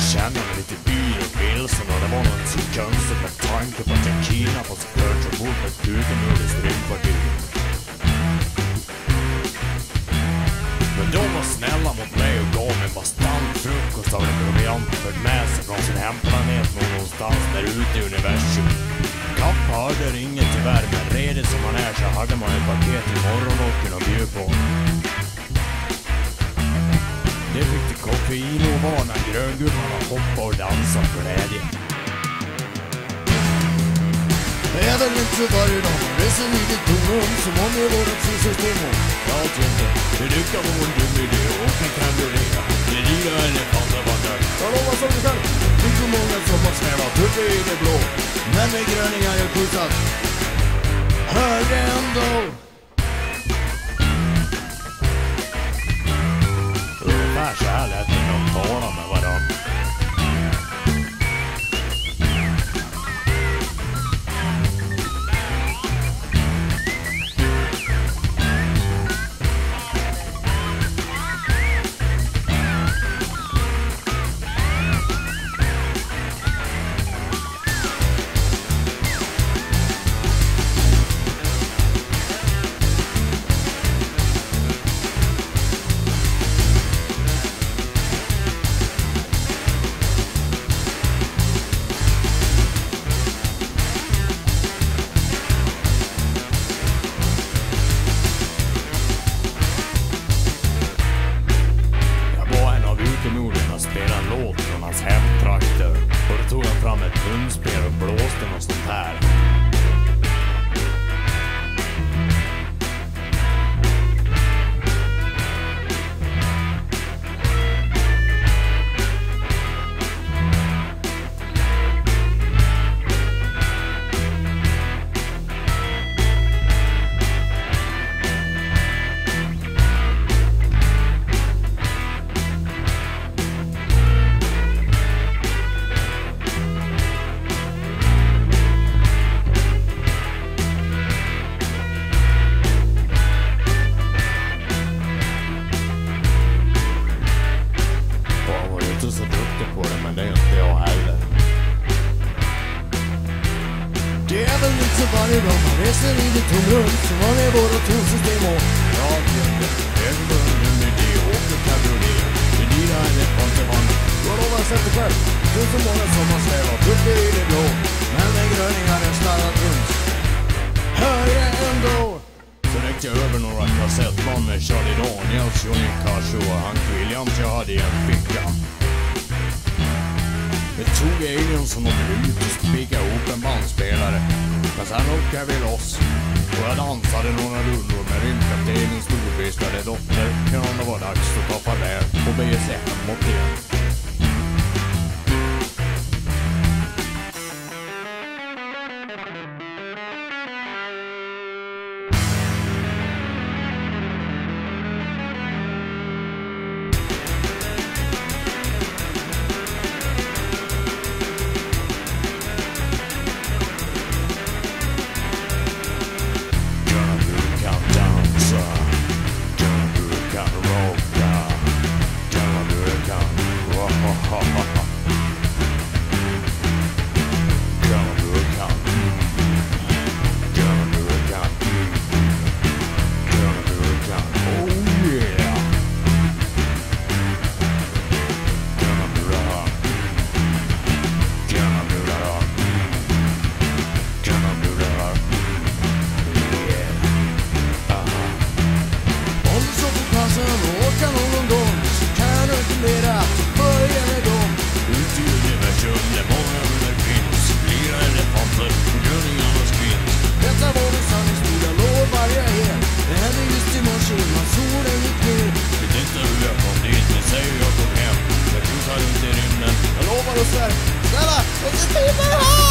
kände mig lite yr och vilsen och det var något så konstigt med tanke på att jag kidnappade så klart som bor på ett utomjordiskt rymdfartyg. Men de var snälla mot mig och gav mig bastant frukost av en proviant fört med sig från sin hemplanet någonstans där ute i universum. Kapp hörde ringen tyvärr, men redig som man är så hade man ett paket i morgonåken och bjöd på. Det fick det koffein och var när gröngubbarna hoppade och dansade för glädje. Det är väl inte varje dag man reser i ditt tomrum som om det var ett system. Jag tänkte, det lyckas vara en dum idé och en kabriolet. Det nya elefanter var där. Jag lovar som du kan. Det är så många som har svävat uppe i det blå. Men med gröningar är pussat högre ändå. Ungefär så här lät det de tala med varandra. Spela en låt från hans hemtrakter och då tog han fram ett munspel och blåste något sånt här. Så duktig på det, men det är inte jag heller. Det är väl inte så varje dag man reser i ditt tomrum som man är våra tonsystem och jag tänkte, det var en idé och en kabriolet. Det nya elefantervann. jag lovar sett det själv. Det är så många som har svävat uppe i det blå. Men med gröningar är slarrat runt högre ändå. Så räckte jag över några kassettband med Charlie Daniels, Johnny Cash och Hank Williams jag hade i en ficka. Det tog aliens som åkte ut och spikade ihop en bandspelare. Men sen åkte vi loss och jag dansade några rundor med rymdkaptenens storfiskade dotter innan det var dags att ta farväl och bege sig hemåt igen. Snälla, jag ska skriva här!